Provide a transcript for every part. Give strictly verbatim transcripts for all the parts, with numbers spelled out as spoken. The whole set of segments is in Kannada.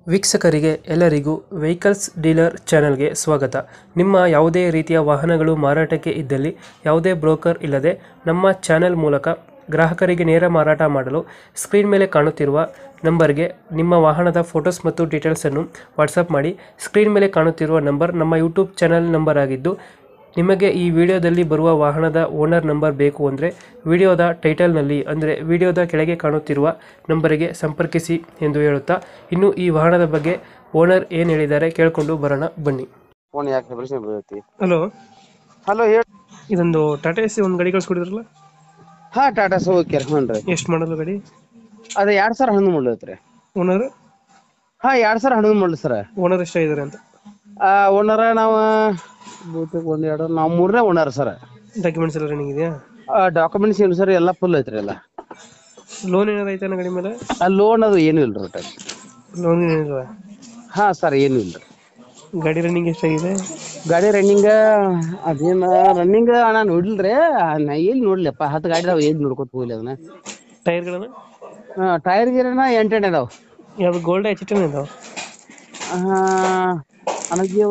ವೀಕ್ಷಕರಿಗೆ ಎಲ್ಲರಿಗೂ ವೆಹಿಕಲ್ಸ್ ಡೀಲರ್ ಚಾನೆಲ್ಗೆ ಸ್ವಾಗತ. ನಿಮ್ಮ ಯಾವುದೇ ರೀತಿಯ ವಾಹನಗಳು ಮಾರಾಟಕ್ಕೆ ಇದ್ದಲ್ಲಿ ಯಾವುದೇ ಬ್ರೋಕರ್ ಇಲ್ಲದೆ ನಮ್ಮ ಚಾನೆಲ್ ಮೂಲಕ ಗ್ರಾಹಕರಿಗೆ ನೇರ ಮಾರಾಟ ಮಾಡಲು ಸ್ಕ್ರೀನ್ ಮೇಲೆ ಕಾಣುತ್ತಿರುವ ನಂಬರ್ಗೆ ನಿಮ್ಮ ವಾಹನದ ಫೋಟೋಸ್ ಮತ್ತು ಡೀಟೇಲ್ಸನ್ನು ವಾಟ್ಸಪ್ ಮಾಡಿ. ಸ್ಕ್ರೀನ್ ಮೇಲೆ ಕಾಣುತ್ತಿರುವ ನಂಬರ್ ನಮ್ಮ ಯೂಟ್ಯೂಬ್ ಚಾನೆಲ್ ನಂಬರ್ ಆಗಿದ್ದು, ನಿಮಗೆ ಈ ವಿಡಿಯೋದಲ್ಲಿ ಬರುವ ವಾಹನದ ಓನರ್ ನಂಬರ್ ಬೇಕು ಅಂದರೆ ವಿಡಿಯೋದ ಟೈಟಲ್ನಲ್ಲಿ ಅಂದರೆ ವಿಡಿಯೋದ ಕೆಳಗೆ ಕಾಣುತ್ತಿರುವ ನಂಬರಿಗೆ ಸಂಪರ್ಕಿಸಿ ಎಂದು ಹೇಳುತ್ತಾ, ಇನ್ನು ಈ ವಾಹನದ ಬಗ್ಗೆ ಓನರ್ ಏನು ಹೇಳಿದ್ದಾರೆ ಕೇಳಿಕೊಂಡು ಬರೋಣ ಬನ್ನಿ. ಫೋನ್ ಯಾಕೆ ಪ್ರಶ್ನೆ ಬೀಳುತ್ತೆ? ಹಲೋ ಹಲೋ ಹೇಳಿ. ಇದೊಂದು ಟಾಟಾ ಎಸಿ ಒಂದು ಗಾಡಿ ಕಳ್ಸ್ಕೊಡಿದ್ರಲ್ಲ, ಹಾ ಟಾಟಾ ಸೋಕರ್ ಹ್ಞೂ ರೀ. ಎಷ್ಟು ಮಾಡಲು ಗಾಡಿ? ಅದ ಎರಡ್ ಸಾವಿರ ಹನ್ನೊಂದು ಮಾಡಲ್ ಐತ್ರಿ. ಓನರ್ ಹಾ ಎರಡ್ ಸಾವಿರ ಹನ್ನೊಂದು ಮಾಡಲ್ ಸರ್. ಓನರ್ ಎಷ್ಟಾಗಿದ್ದಾರೆ ಅಂತ? ಆ ಓನರ ನಾವು ಬಹುತೇಕ ಒಂದ್ ಎರಡು ನಾವು ಮೂರನೇ ಓನರ್ ಸರ್. ಡಾಕ್ಯುಮೆಂಟ್ಸ್ ಎಲ್ಲ ರನ್ನಿಂಗ್ ಇದೆಯಾ? ಡಾಕ್ಯುಮೆಂಟ್ಸ್ ಏನು ಸರ್ ಎಲ್ಲ ಫುಲ್ ಐತ್ರಿ ಎಲ್ಲ. ಲೋನ್ ಏನಾರು ಐತೆ ಗಾಡಿ ಮೇಲೆ? ಆ ಲೋನ್ ಅದು ಏನು ಇಲ್ರಿ ಒಟ್ಟ. ಲೋನ್ ಏನಿಲ್ಲ? ಹಾ ಸರ್ ಏನು ಇಲ್ರಿ. ಗಾಡಿ ರನ್ನಿಂಗ್ ಎಷ್ಟಾಗಿದೆ? ಗಾಡಿ ರನ್ನಿಂಗ್ ಅದೇನ ರನ್ನಿಂಗ್ ಅಣ್ಣ ನೋಡಿಲ್ರಿ, ನಾ ಎಲ್ಲಿ ನೋಡ್ಲಿಪ್ಪ. ಹತ್ತು ಗಾಡಿ ಅದಾವ, ಎಲ್ಲಿ ನೋಡ್ಕೊತ ಹೋಗ್ಲಿ ಅದನ್ನ. ಟೈರ್ಗಳನ್ನ? ಟೈರ್ ಗೀರನ ಎಂಟೆಂಟು ಅದಾವ. ಯಾವ್ದು ಗೋಲ್ಡ್ ಎಚ್ ಟಿ ಇದಾವ? ಹಾ ಅನಜೀವ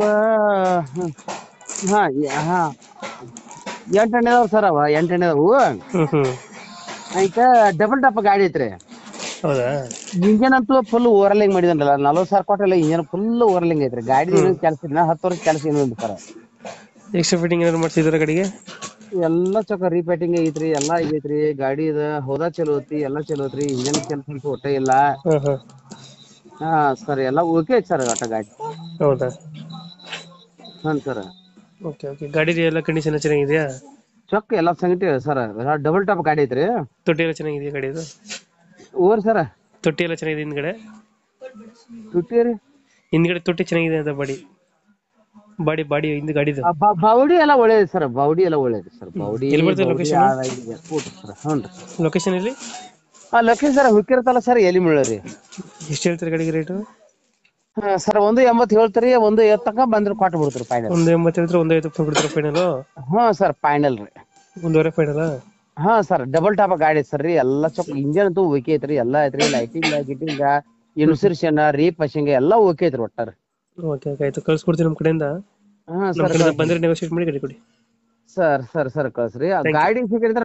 ಹಾ ಹಾ ಎಂಟೆಣ್ಣೆ ಅದಾವ ಸರ್. ಅವ ಎಂಟೆಣ್ಣೆ ಅದಾವು. ಹ್ಮ್ ಹ್ಮ್ ಆಯ್ತ ಡಬಲ್ ಟಾಪ್ ಗಾಡಿ ಐತ್ರಿ. ಹೌದಾ? ಇಂಜನ್ ಅಂತೂ ಫುಲ್ ಓವರ್ಲಿಂಗ್ ಮಾಡಿದನಲ್ಲ, ನಲ್ವತ್ತು ಸಾವಿರ ಕೊಟ್ಟಲ್ಲ. ಇಂಜನ್ ಫುಲ್ ಓವರ್ಲಿಂಗ್ ಐತ್ರಿ. ಗಾಡಿ ಏನು ಕೆಲಸ ಇಲ್ಲ, ಹತ್ತು ವರ್ಷ ಕೆಲಸ ಏನು ಇಲ್ಲ ಸರ್. ಎಕ್ಸ್ಟ್ರಾ ಫಿಟ್ಟಿಂಗ್ ಏನಾದ್ರು ಮಾಡ್ಸಿದಾರೆ ಗಾಡಿಗೆ? ಎಲ್ಲಾ ಚೊಕ್ಕ ರೀಪೇಟಿಂಗ್ ಐತ್ರಿ, ಎಲ್ಲಾ ಆಗೈತ್ರಿ. ಗಾಡಿ ಇದ ಹೋದ ಚಲೋ ಐತಿ, ಎಲ್ಲಾ ಚಲೋ ಐತ್ರಿ. ಇಂಜನ್ ಕೆಲಸ ಅಂತೂ ಒಟ್ಟ ಇಲ್ಲ. ಹಾ ಹಾ ಹಾ ಸರ್ ಎಲ್ಲ ಓಕೆ ಐತಿ ಸರ್ ಒಟ್ಟ ಗಾಡಿ. ಹೌದಾ? ಹ್ಞೂ ಸರ್. Okay okay. ಗಾಡಿ ಎಲ್ಲ ಕಂಡೀಷನ್ ಚೆನ್ನಾಗಿದೆಯಾ? ಚೊಕ್ಕ ಎಲ್ಲಾ ಸಂಗತಿ ಸರ್. ಡಬಲ್ ಟಾಪ್ ಗಾಡಿ ಐತ್ರಿ. ತೊಟ್ಟಿ ಎಲ್ಲ ಚೆನ್ನಾಗಿದೆಯಾ ಗಾಡಿದು? ಓರ್ ಸರ ತೊಟ್ಟಿ ಎಲ್ಲ ಚೆನ್ನಾಗಿದೆ ಹಿಂದ್ಗಡೆ? ತುಟ್ಟಿ ರೀ ಹಿಂದ್ಗಡೆ ತೊಟ್ಟಿ ಚೆನ್ನಾಗಿದೆ ಅಂತ ಬಾಡಿ ಬಾಡಿ ಬಾಡಿ ಹಿಂದ್ ಗಾಡಿದು ಬಾವುಡಿ ಎಲ್ಲ ಒಳ್ಳೇದು ಸರ್. ಬಾವುಡಿ ಎಲ್ಲ ಒಳ್ಳೇದು ಸರ್. ಬಾವುಡಿ ಎಲ್ಲಿ ಬರ್ತದೆ ಲೊಕೇಶನ್? ಹ್ಞೂ ರೀ. ಲೊಕೇಶನ್ ಎಲ್ಲಿ? ಹಾ ಲಕ್ಕಿ ಸರ್ ಹುಕ್ಕಿರ್ತಲ್ಲ ಸರ್, ಎಲ್ಲಿ ಮುಳ್ಳ್ರಿ. ಎಷ್ಟು ಹೇಳ್ತಾರೆ ಗಾಡಿಗೆ ರೇಟು? ಹಾ ಸರ್ ಒಂದು ಎಂಬತ್ತು ಹೇಳ್ತೀರಿ, ಒಂದು ಎತ್ತಕ ಬಂದ್ರೆ ಕೊಟ್ಟು ಬಿಡ್ತೀರಿ ಫೈನಲ್. ಒಂದು ಎಂಬತ್ತು ಹೇಳಿದ್ರೆ ಒಂದು ಐವತ್ತು ಬಿಡ್ತಾರೆ ಫೈನಲ್? ಹ್ಞೂ ಸರ್ ಫೈನಲ್ ರೀ. ಒಂದೂವರೆ ಫೈನಲ್? ಹಾ ಸರ್ ಡಬಲ್ ಟಾಪ್ ಗಾಡಿ ಸರ್ ರೀ. ಎಲ್ಲ ಚೊಕ್ ಇಂಜನ್ ಅಂತೂ ಓಕೆ ಐತ್ರಿ, ಎಲ್ಲಾ ಐತ್ರಿ. ಲೈಟಿಂಗ್ ಗಿಟಿಂಗ್ ಇನ್ಸೂರೆನ್ಸ್ ರೀಪಶಿಂಗ್ ಎಲ್ಲ ಓಕೆ ಐತ್ರಿ ಒಟ್ಟಾರೆ. ಓಕೆ ಓಕೆ ಆಯ್ತು, ಕಳ್ಸ್ಕೊಡ್ತೀನಿ ನಮ್ಮ ಕಡೆಯಿಂದ. ಹಾ ನಮ್ಮ ಸರ್ ಕಡೆಯಿಂದ ಬಂದ್ರೆ ನೆಗೋಶಿಯೇಟ್ ಮಾಡಿ ಗಾಡಿ ಕೊಡಿ. ಸರ್ ಸರ್ ಸರ್ ಕಳ್ಸ್ರಿ. ಗಾಡಿ ಸಿಕ್ಕಿದ್ರೆ